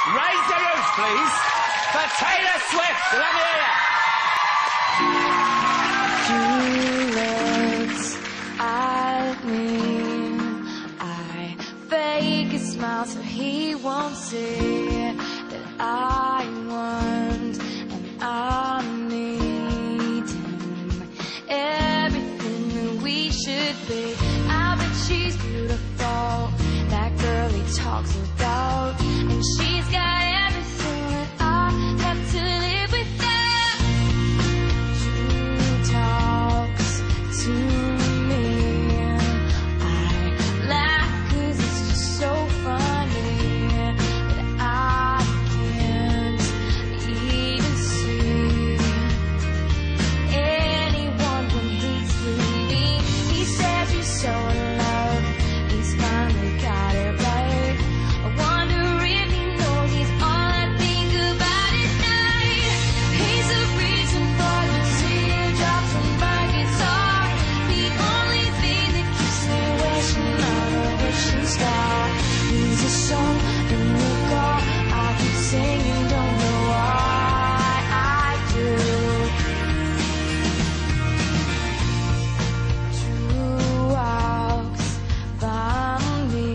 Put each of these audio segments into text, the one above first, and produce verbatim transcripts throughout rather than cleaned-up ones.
Raise the roof, please, for Taylor Swift. Let me hear you. She looks at me. I fake a smile so he won't see that I want and I need him. Everything that we should be. I bet she's beautiful. That girl he talks about, and she's got everything that I have to live without. She talks to me. I laugh 'cause it's just so funny that I can't even see anyone when he's sleeping. He says he's so in love. He's finally got it right. I wonder if he knows he's all I think about at night. He's the reason for the teardrops on my guitar. The only thing that keeps me wishing on a wishing star. He's a song in the car I keep singing, don't know why I do. True walks by me.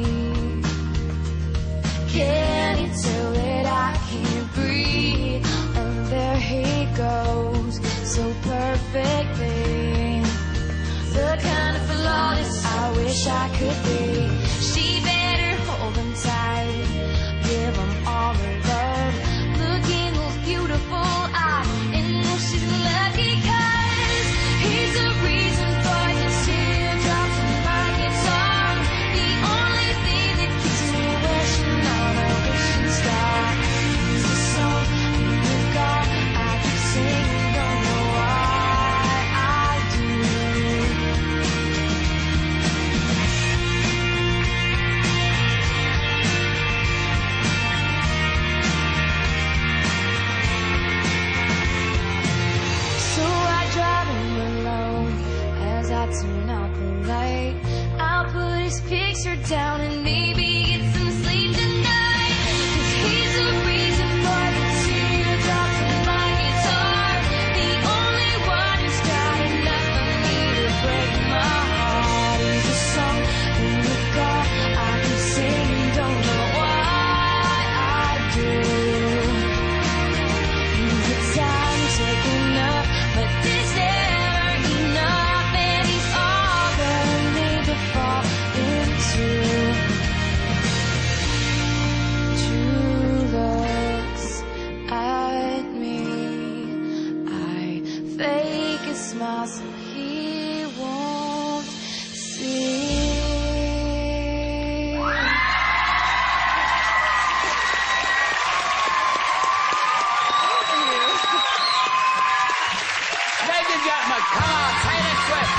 Can you tell that I can't breathe? And there he goes, so perfectly. The kind of flawless I wish I could be. She better hold him tight, give him all her love. Look in those beautiful eyes and know she's lucky 'cause he's the reason for the teardrops on my guitar. The only thing that keeps me wishing on a wishing star. He's the song in the car I keep singing, don't know why I do. So I drive him alone as I turn out the light. I'll put his picture down and maybe get some sleep tonight. 'Cause he's the reason for the teardrops on my guitar. The only one who's got enough of me to break my heart. He's a song in the car I keep singing, don't know why I do. He's the time taking up, but there's never enough, and he's all that I need to fall into. True looks at me. I fake a smile so he won't see. Ladies and gentlemen, come on, Taylor Swift.